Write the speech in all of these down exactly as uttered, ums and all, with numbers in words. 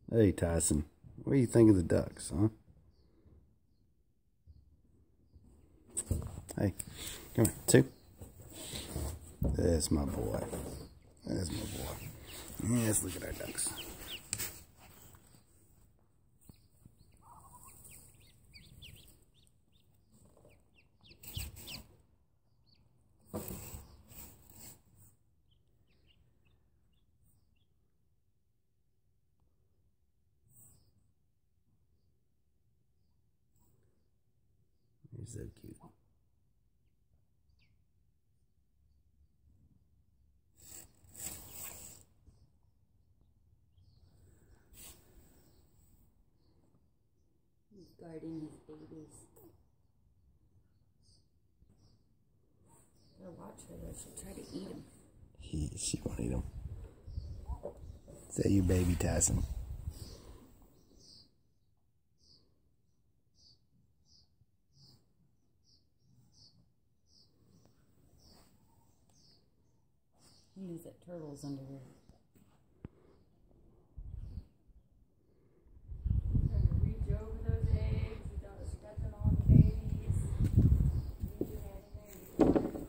Hey, Tyson, what do you think of the ducks, huh? Hey, come here, two. That's my boy. That's my boy. Yeah, let's look at our ducks. You're so cute. He's guarding his babies. Gotta watch her though, she'll try to eat him. He, she won't eat him. Is that you, baby Tyson? He knows that turtle's under here. Trying to reach over those eggs without stepping on the babies. Leave your hand in there and get water.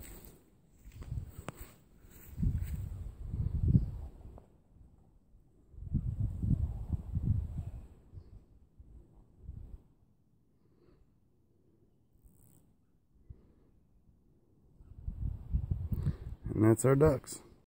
And that's our ducks.